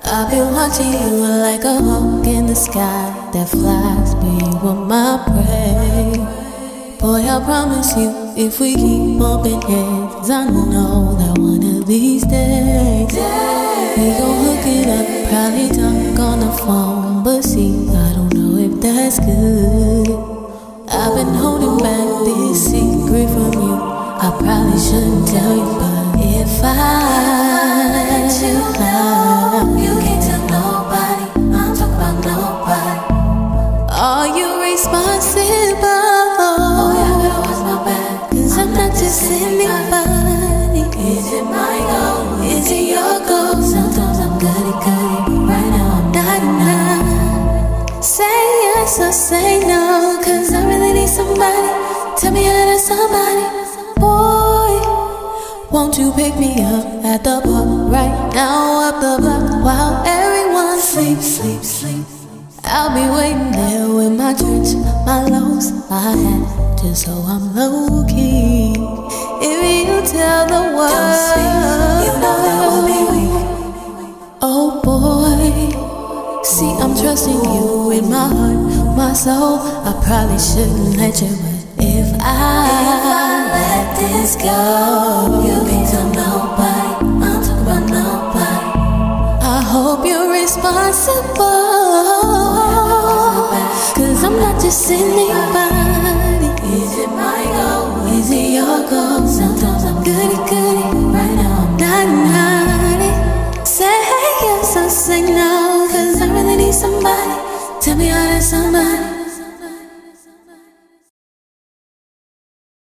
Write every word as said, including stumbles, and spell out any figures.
I've been watching you like a hawk in the sky that flies, but you are my prey. Boy, I promise you, if we keep bumping heads, I know that one of these days we gon' hook it up, probably talk on the phone, but see, I don't know if that's good. I've been holding back this secret from you. I probably shouldn't tell you, but if I let you know, you can't tell nobody. I'm talking about nobody. Are you responsible? Oh yeah, I gotta watch my back, cause I'm not just anybody. Is it my goal? Is it your goal? Sometimes I'm goody-goody, but right now I'm not enough. Say yes or say no, cause I really need somebody. Tell me how to somebody. Boy, won't you pick me up at the park right now, up the block, while everyone sleeps, sleep, sleep. I'll be waiting there with my drinks, my lows, my hat, just so I'm low-key. If you tell the world, don't speak, you know that will be weak. Oh boy, see I'm trusting you with my heart, my soul. I probably shouldn't let you, but if I, if I let this go, you can't tell nobody. I'm talking about nobody. I hope you're responsible, cause I'm not just anybody. Is it my goal? Is it your goal? Sometimes I'm goody-goody, right now I'm not naughty. Say yes or say no, cause I really need somebody. Tell me how to somebody.